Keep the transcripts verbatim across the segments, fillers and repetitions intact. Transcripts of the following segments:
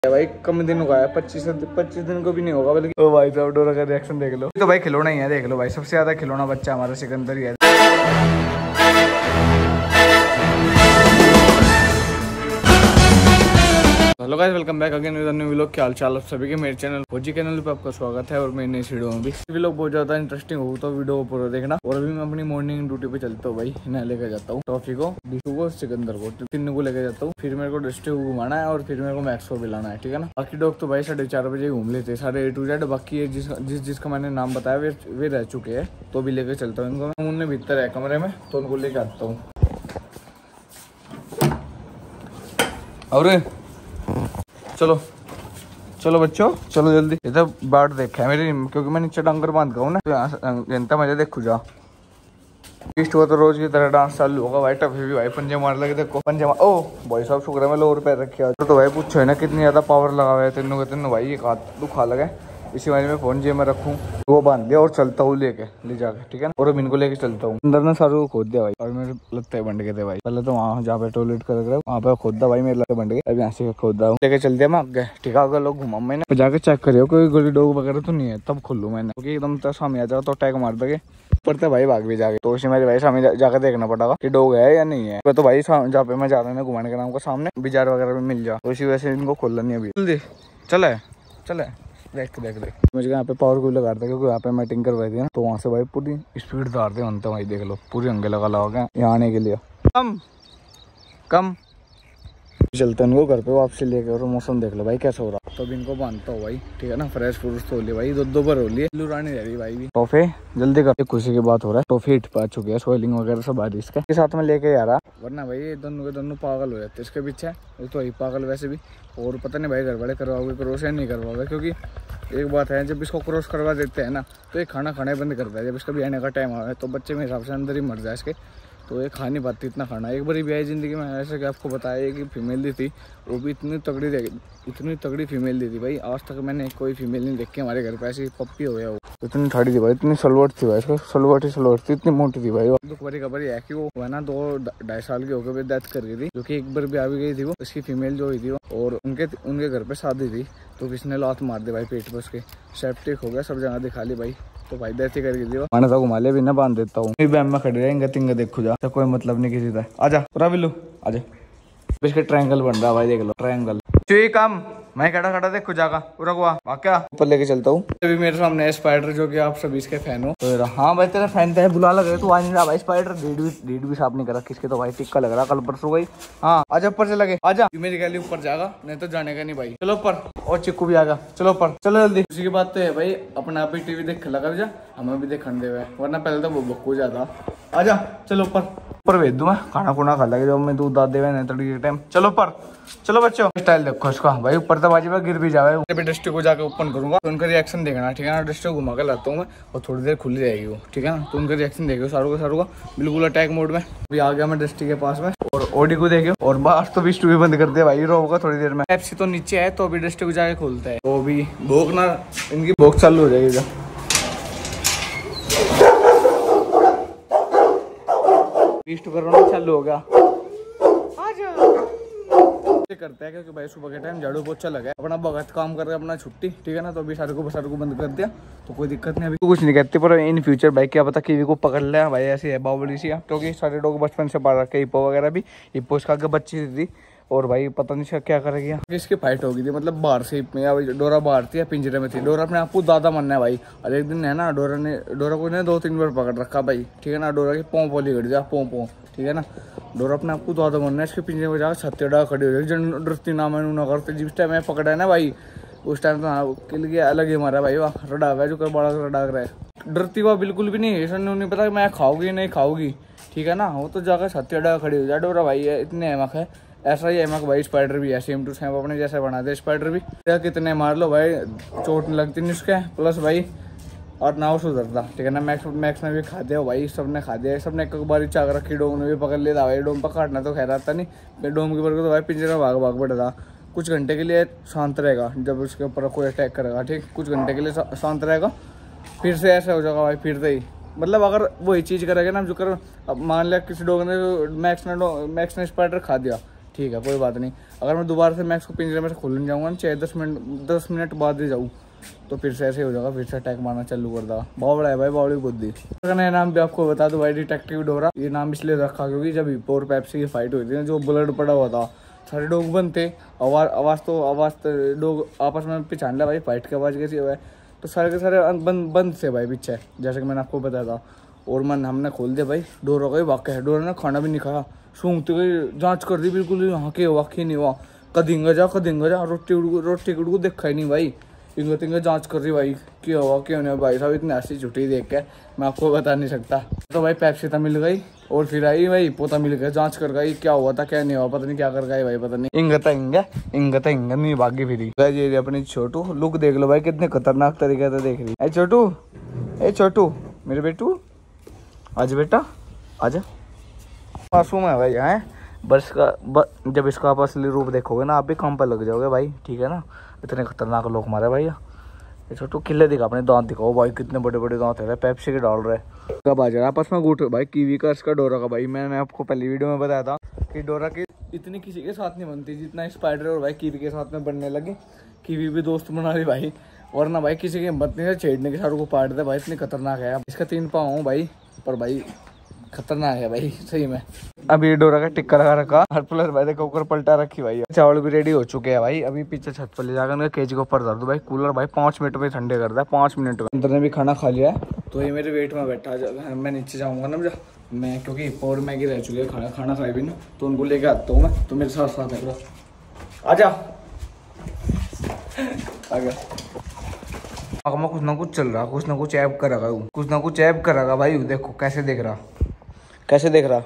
भाई कम दिन हुआ है, पच्चीस पच्चीस दिन को भी नहीं होगा बल्कि। ओ भाई साहब डोरा का रिएक्शन देख लो। तो भाई खिलौना ही है, देख लो भाई, सबसे ज्यादा खिलौना बच्चा हमारा सिकंदर ही है। Hello guys, welcome back again with new vlog. क्या हाल चाल आप सभी के। मेरे चैनल फौजी चैनल पे आपका स्वागत है और मैं नई वीडियो में भी व्लॉग बहुत ज्यादा इंटरेस्टिंग हो तो वीडियो पूरा देखना। और अभी मैं अपनी मॉर्निंग ड्यूटी पे चलता हूँ भाई। इन्हें लेकर जाता हूँ टॉफी को, डिशू को, सिकंदर को, तीनों को लेकर जाता हूँ। फिर मेरे को डिस्ट्रिक्ट को घुमाना है और फिर मेरे को मैक्स को भी लाना है, ठीक है ना। बाकी डॉग तो भाई साढ़े चार बजे घूम लेते सारे ए टू जेड। बाकी जिस जिस जिसका मैंने नाम बताया वे वे रह चुके हैं, तो भी लेकर चलता हूँ इनको। उनने भीतर है कमरे में, तो उनको लेकर आता हूँ। और चलो चलो बच्चों, चलो जल्दी। ये तो बाट देखा है मेरी, क्योंकि मैं नीचे डंगर बांध गया हूँ ना, तो जनता मजा देखू जा। इस्ट हुआ तो रोज की तरह डांस चालू होगा भाई। टफी भी भाई पंजे मार लगे, देखो पंजे मार। ओ भाई साहब शुक्र है मैं लोअर पैर रखे। तो भाई पूछो है ना कितनी ज्यादा पावर लगा हुआ है तीनों के तीनों भाई। एक हाथ दुखा लगे, इसी वजह में फोन जेब में रखूँ, वो बांध दिया और चलता हूँ लेके ले जाके, ठीक है ना। और अब इनको लेके चलता हूँ। अंदर ना सारू को खोद दिया भाई, और मेरे लगता है बंद गए थे भाई। पहले तो वहाँ जहाँ पे टॉयलेट कर रहे वहाँ पे खोदा भाई, मेरे लगता बंद गए। अभी यहाँ से खोदा हूँ, लेके चल दिया मैं आगे, ठीक है। अगर लोग घुमा मैंने जाके चेक करियो कोई गोली डॉग वगैरह तो नहीं है, तब खोलू मैंने, क्योंकि एकदम तो सामने आ जाओ तो टैग मार दोगे पड़ता भाई, भाग भी जाके। तो उसी मेरे भाई सामने जा, जाकर देखना पड़ेगा कि डॉग है या नहीं है। तो भाई जहाँ पे मैं जा रहा हूँ घुमाने के नाम को सामने बाजार वगैरह में मिल जाए, तो इसी वजह से इनको खोलना नहीं। अभी जल्दी चले चले, देख देख देख मुझे यहाँ पे पावर कूलर लगाता है, क्योंकि यहाँ पे मैं टिंग करवाई थी ना, तो वहाँ से भाई पूरी स्पीड दारते बनते भाई। देख लो पूरी अंगे लगा लगा यहाँ आने के लिए। कम कम चलते हैं इनको घर पे वापसी लेके। और मौसम देख लो भाई कैसा हो रहा। तो अभी इनको बांधता हूँ भाई, ठीक है ना। फ्रेश फ्रूट तो हो लिया भाई, दो दो बार हो लिए। लुरानी रह रही भाई भी। टॉफी जल्दी कर, खुशी की बात हो रहा है। टॉफी हिट पा चुकी है, सोइलिंग वगैरह सब आ रही है इसके साथ में लेके आ रहा, वरना भाई ये दोनों के दोनों पागल हो जाते इसके पीछे। वो तो ही पागल वैसे भी। और पता नहीं भाई घर वाले करवाओगे क्रॉस या नहीं करवाओगे, क्योंकि एक बात है जब इसको क्रॉस करवा देते हैं ना, तो ये खाना खाना बंद करता है। जब इसका भी आने का टाइम आए तो बच्चे मेरे हिसाब से अंदर ही मर जाए इसके, तो ये खा नहीं पाती इतना खाना। एक बार भी आई जिंदगी में, ऐसा कि आपको बताया कि फीमेल दी थी, वो भी इतनी तगड़ी इतनी तगड़ी फीमेल दी थी भाई। आज तक मैंने कोई फीमेल नहीं देखी हमारे घर पे ऐसी। पप्पी हो गया वो, इतनी ठाड़ी थी भाई, इतनी सलवट थी भाई, इसको सलवट ही सलवट थी, इतनी मोटी थी भाई। दुख भरी खबर है कि वो है ना दो ढाई साल की होकर डेथ कर गई थी, जो कि एक बार भी आ भी गई थी वो। इसकी फीमेल जो हुई थी वो, और उनके उनके घर पे शादी थी, तो किसने लात मार दी भाई पेट पे उसके। सेप्टिक हो गया, सब जगह दिखा ली भाई, तो भाई देती करके दियो। मैंने तो घुमा लिया, भी ना बांध देता हूँ। बैम में खड़े रहेंगे तिंगे देखो जा, तो कोई मतलब नहीं किसी का। आजा पूरा बिल्लू आजा। इसके ट्रायंगल बन रहा भाई, देख लो ट्रायंगल। चुई कम मैं खड़ा खड़ा देखो जागा पूरा हुआ क्या ऊपर लेके चलता हूँ। अभी मेरे सामने है स्पाइडर, जो कि आप सभी इसके फैन हो। तो हाँ भाई तेरा फैन तो है, बुला लगे तो आ नहीं रहा भाई। स्पाइडर डेट भी डेट भी साफ नहीं करा किसके, तो भाई टिक्का लग रहा कल परसों गई। हाँ आजा ऊपर से लगे, आजा मेरी गैली ऊपर जाएगा, नहीं तो जाने का नहीं भाई। चलो ऊपर, और चिक्कू भी आगा, चलो ऊपर चलो जल्दी। उसी की बात तो है भाई, अपने आप ही टीवी देख लगा जा, हमें भी देखने दे, वरना पहले तो वो बक्कू जाता। आजा चलो ऊपर, ऊपर भेज दूँ मैं, खाना खुना खा लगे जब मैं दूध दाद देवे नहीं तड़के टाइम। चलो ऊपर चलो बच्चों, स्टाइल देखो इसका भाई, ऊपर तो बाजी में गिर भी जाए। अभी डिस्ट्रिक्ट को जाकर ओपन करूंगा, तो उनका रिएक्शन देखना, ठीक है ना। डिस्ट्रिक्ट घुमा कर लाता हूँ मैं, और थोड़ी देर खुली रहेगी वो, ठीक है ना। तो उनका रिएक्शन देखियो सारू का सारू का बिल्कुल अटैक मोड में। अभी आ गया मैं डिस्ट्रिक्ट के पास में, और ओडी को देखियो। और बाहर तो भी बंद कर दिया भाई, रोगा थोड़ी देर में। एफसी तो नीचे है, तो अभी डिस्ट्रिक्ट को जाके खोलता है, तो अभी भोग ना इनकी भोग चालू हो जाएगी। करना चालू होगा करते हैं, क्योंकि भाई सुबह के टाइम झाड़ू पोछा लगा है, अपना भगत काम कर रहे अपना छुट्टी, ठीक है ना। तो अभी सारे को सारे को बंद कर दिया, तो कोई दिक्कत नहीं। अभी तो कुछ नहीं कहते, पर इन फ्यूचर भाई क्या पता कीवी को पकड़ लिया भाई, ऐसी है बावली सी, क्योंकि सारे लोग बचपन से पाल रखे। हिप्पो वगैरह भी, हिप्पो इसका आगे बच्ची थी, और भाई पता नहीं क्या करेगी। इसकी फाइट हो गई थी, मतलब बाहर से डोरा बाहर थी या पिंजरे में थी। डोरा अपने आपको दादा मानना है भाई, और एक दिन है ना डोरा ने डोरा को ने दो तीन बार पकड़ रखा भाई, ठीक है ना। डोरा की पों पोली घट जा पों पों, ठीक है ना। डोरा अपने आपको दादा मानना है, इसके पिंजरे में जाकर छत्ते डाल खड़ी हो जाए, डरती ना मैं ना करते। जिस टाइम मैं पकड़ा है ना भाई, उस टाइम तो किल गया अलग ही मारा भाई। वाह रडाग है जो कर बड़ा रडाग रहा है, डरती हुआ बिल्कुल भी नहीं है। ऐसा नहीं पता मैं खाऊंगी नहीं खाऊंगी, ठीक है ना। वो तो जाकर छत्ते डाल खड़ी हो जाए डोरा भाई, इतने अहमक है। ऐसा ही अहमक भाई स्पाइडर भी है, सेम टू सेम अपने जैसे बना दे स्पाइडर भी। कितने मार लो भाई चोट नहीं लगती नहीं उसके, प्लस भाई और ना वो सुधरता, ठीक है ना। मैक्स मैक्स ने भी खा दिया भाई, सबने खा दिया, सबने एक बार चाक रखी, डोम ने भी पकड़ लिया भाई। डोम पकड़ना तो खैर आता नहीं, डोम के ऊपर तो भाई पिंजरे में भाग भाग बढ़ता। कुछ घंटे के लिए शांत रहेगा, जब उसके ऊपर कोई अटैक करेगा, ठीक, कुछ घंटे के लिए शांत रहेगा, फिर से ऐसा हो जाएगा भाई, फिर से ही मतलब अगर वही चीज़ करेगा ना जो कर, अब मान लिया किसी डॉग ने मैक्स ने मैक्स ने स्पाइडर खा दिया, ठीक है कोई बात नहीं। अगर मैं दोबारा से मैं इसको पिंजरे में से खोलने जाऊँगा ना, चाहे दस मिनट दस मिनट बाद ही जाऊँ, तो फिर से ऐसे हो जाएगा, फिर से अटैक मारना चालू कर देगा। बहुत बड़ा है भाई, बावड़ी बुद्धि। इसका नया नाम भी आपको बता दो भाई, डिटेक्टिव डोरा। ये नाम इसलिए रखा क्योंकि जब हिप्पो और पेप्सी की फाइट हुई थी ना, जो ब्लड पड़ा हुआ था, सारे डॉग बंद थे, आवाज आवाज़ तो आवाज़ तो डॉग आपस में पहचान लिया भाई, फाइट की आवाज़ कैसी है, तो सारे के सारे बंद बंद थे भाई पीछे, जैसे कि मैंने आपको बताया था। और मन हमने खोल दिया भाई, डोरा का ही वाक़या है। डोरा ने खाना भी नहीं खाया, सूंघते गई, जांच कर दी बिल्कुल, यहाँ के वाकई नहीं हुआ, कदिंगा जा कदिंगा जा, रोटी रोटी को देखा ही नहीं भाई, इंग तिंग जांच कर रही भाई, क्या हुआ क्यों नहीं। भाई साहब इतनी ऐसी छुट्टी देख के मैं आपको बता नहीं सकता। तो भाई पेप्सी तो मिल गई, और फिर आई भाई पोता मिल गया, जांच कर गई क्या हुआ था क्या नहीं हुआ, पता नहीं क्या कर गई भाई, पता नहीं। इंगता इंगा इंगता इंगा नहीं भागी फिरी। ये अपनी छोटू लुक देख लो भाई, कितने खतरनाक तरीके से देख रही है। छोटू ए छोटू मेरे बेटू, आज बेटा आजा। मासूम है भाई है, बस का ब, जब इसका आप असली रूप देखोगे ना, आप भी काम पर लग जाओगे भाई, ठीक है ना। इतने खतरनाक लोग मारे भाई। ये छोटू किले दिखा, अपने दांत दिखाओ भाई, कितने बड़े बड़े दांत है, पेप्सी के डाल रहे हैं। कब आ जा रहा आपस में गुट भाई, कीवी का इसका डोरा का भाई। मैंने आपको पहली वीडियो में बताया था कि डोरा की इतनी किसी के साथ नहीं बनती जितना स्पाइडर और भाई कीवी के साथ में बनने लगी। कीवी भी दोस्त बना रही भाई, वरना भाई किसी की हिम्मत नहीं है छेड़ने के, सारों को पाट दे भाई, इतनी खतरनाक है। इसका तीन पाँव हूँ भाई, पर भाई खतरनाक है भाई सही में। अभी ये डोरा का टिक्का लगा रखा, हर प्लस भाई देखो ऊपर पलटा रखी भाई। चावल भी रेडी हो चुके हैं भाई, अभी पीछे छत पर ले जाकर केजी के ऊपर धर दो भाई। कूलर भाई पाँच मिनट में ठंडे कर दे, पाँच मिनट में। अंदर ने भी खाना खा लिया है, तो ये मेरे वेट में बैठा, मैं नीचे जाऊंगा ना मैं, क्योंकि और मैगी रह चुकी है, खाना खाना खाए भी ना, तो उनको लेके आता हूँ मैं, तो मेरे साथ साथ है। आजा आ गया। में कुछ ना कुछ चल रहा, कुछ ना कुछ ऐप करेगा, कुछ ना कुछ ऐप करेगा भाई। देखो कैसे देख रहा, कैसे देख रहा,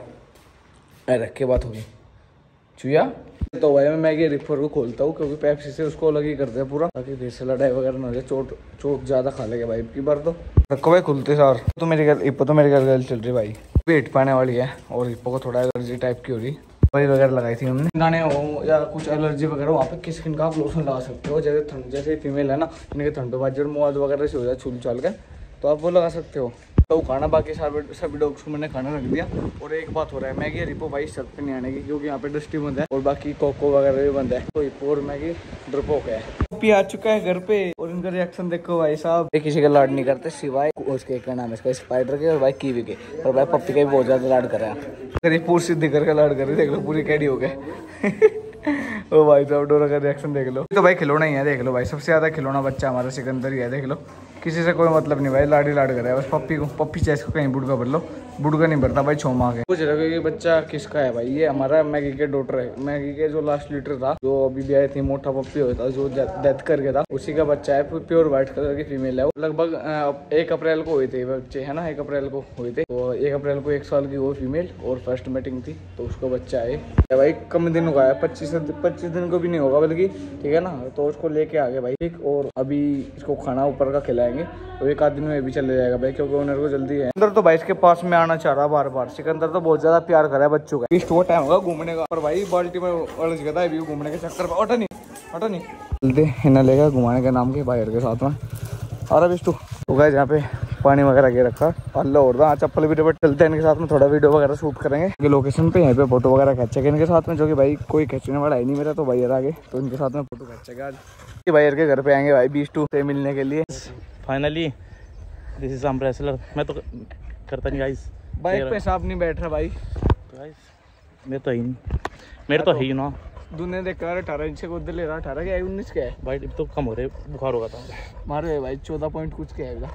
अरे क्या बात होगी चुया। तो भाई मैं मैगी रिफर को खोलता हूँ, क्योंकि पेप्सी से उसको अलग ही करते हैं पूरा, ताकि फिर से लड़ाई वगैरह ना हो जाए, चोट चोट ज्यादा खा लेगा भाई की बार। तो रखो भाई खुलते सर। तो मेरी घर इप्पो तो मेरी घर गल चल रही भाई, पेट पाने वाली है, और इप्पो को थोड़ा एलर्जी टाइप की हो रही। दवाई वगैरह लगाई थी हमने, दाने हो या कुछ एलर्जी वगैरह वहाँ पे किस स्किन का आप लोशन लगा सकते हो। जैसे ठंड, जैसे फीमेल है ना, इनके ठंडोबाजी और मुआद वगैरह से हो जाए छूल चाल के, तो आप वो लगा सकते हो। तो खाना बाकी सारे सभी डॉग्स को मैंने खाना रख दिया। और एक बात हो रहा है, मैगी रिपो भाई छत पे नहीं आने की, क्योंकि यहाँ पे डस्टी बंद है, और बाकी कोको वगैरह भी बंद है, तो रिपो और मैगी डरपोक है। पप्पी आ चुका है घर पे, और इनका रिएक्शन देखो भाई साहब, किसी का लाड नहीं करते सिवाय उसके क्या नाम है इसका, स्पाइडर के और भाई कीवी के, और भाई पप्पी का भी बहुत ज्यादा लाड कर रहे हैं। पूरी सीधी करके लाड कर रही, देख लो पूरी कैडी हो गए। ओ भाई साहब डोरा का रिएक्शन देख लो। तो भाई खिलौना ही है, देख लो भाई, सबसे ज्यादा खिलौना बच्चा हमारा सिकंदर ही है, देख लो। किसी से कोई मतलब नहीं भाई, लाड़ी लाड कर है बस पप्पी को। पप्पी चाहे इसको कहीं बुड़का भर लो, बुड़का नहीं भरता भाई, छो माँ के। पूछ रहे कि बच्चा किसका है भाई, ये हमारा मैगी के डॉटर है। मैगी के जो लास्ट लीटर था, जो अभी भी आई थी, मोटा पप्पी होता जो डेथ करके था, उसी का बच्चा है, प्योर व्हाइट कलर की फीमेल है। लगभग एक अप्रैल को हुए थे बच्चे, है ना, एक अप्रैल को हुए थे। तो एक अप्रैल को एक साल की वो फीमेल, और फर्स्ट मीटिंग थी, तो उसका बच्चा है भाई। कम दिन का है, पच्चीस पच्चीस दिन को भी नहीं होगा बल्कि, ठीक है ना। तो उसको लेके आ गए भाई, ठीक। और अभी इसको खाना ऊपर का खिलाएंगे, तो एक आध दिन में भी चले जाएगा भाई, क्योंकि ओनर को जल्दी है। सिकंदर तो भाई इसके पास में आना चाह रहा बार बार। सिकंदर तो बहुत ज्यादा प्यार कर रहा है बच्चों का। इस टाइम होगा घूमने का, पर भाई बाल्टी में उलझ गया था अभी घूमने के चक्कर में। ऑटो नहीं ऑटो नहीं जल्दी हिना लेगा घुमाने के नाम के बाहर के साथ में। और अब इस तो गए जहाँ पे पानी वगैरह के रखा, अल्लाह और हाँ चप्पल भी चलते हैं इनके साथ में, थोड़ा वीडियो वगैरह शूट करेंगे लोकेशन पे, यहाँ पे फोटो वगैरह खींचेंगे इनके साथ में, जो कि भाई कोई खींचने वाला है नहीं मेरा, तो भाई आगे तो इनके साथ में फोटो खींचेंगे आज। भाई के घर पे आएंगे भाई बीस टू से मिलने के लिए। फाइनली दिस इज आम रेसलर। मैं तो करता नहीं गाइस, बाइक पे साहब नहीं बैठ रहा भाई, तो गाइस मेरे तो ही नहीं, मेरे तो है ही ना। दुनिया देख कर अठारह इंच को उधर ले रहा, अठारह के उन्नीस के है भाई, तो कम हो रहे, बुखार होगा था मारे भाई, चौदह पॉइंट कुछ के आएगा।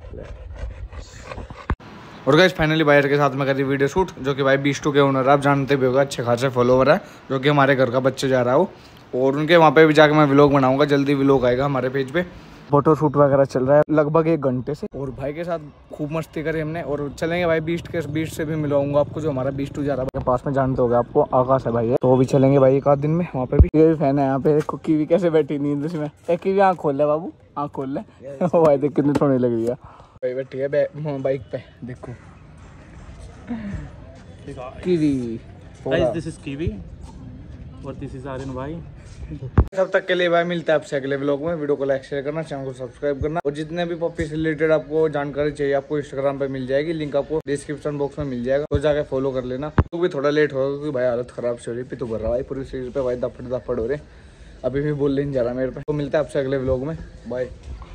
और गाइस फाइनली बाहर के साथ में करी वीडियो शूट, जो कि भाई बीस टू के ओनर आप जानते भी होगा, अच्छे खासे फॉलोवर है, जो कि हमारे घर का बच्चे जा रहा हो, और उनके वहाँ पे भी जाकर मैं व्लॉग बनाऊंगा, जल्दी व्लॉग आएगा हमारे पेज पे। फोटो शूट वगैरह चल रहा है लगभग एक घंटे से, और भाई के साथ खूब मस्ती करी हमने। और चलेंगे भाई बीस्ट के बीस्ट से भी मिलवाऊंगा आपको, जो हमारा बीस टू जा रहा है पास में, जानते होगा आपको, आकाश है भाई, तो वो भी चलेंगे भाई एक आध दिन में वहाँ पे भी। ये भी फैन है यहाँ पे, देखो कीवी कैसे बैठी नींद में, एक कीवी आँख खोल ले बाबू, आँख खोल ले। भाई देख कितनी सोनी लग रही है भाई, बैठी है बाइक पे, देखो Kiwi. Guys this is Kiwi और दिस इज आर्यन भाई, तब तक के लिए भाई मिलता है आपसे अगले व्लॉग में। वीडियो को लाइक शेयर करना, चैनल को सब्सक्राइब करना और जितने भी पप्पी से रिलेटेड आपको जानकारी चाहिए आपको इंस्टाग्राम पे मिल जाएगी, लिंक आपको डिस्क्रिप्शन बॉक्स में मिल जाएगा, तो जाके फॉलो कर लेना। तो भी थोड़ा लेट होगा क्योंकि भाई हालत खराब से हो रही है, पितू भर रहा भाई पूरी शरीर पे भाई दफड़ दफड़ हो रहे, अभी भी बोल नहीं जा रहा मेरे पे। तो मिलता है आपसे अगले व्लॉग में, बाय।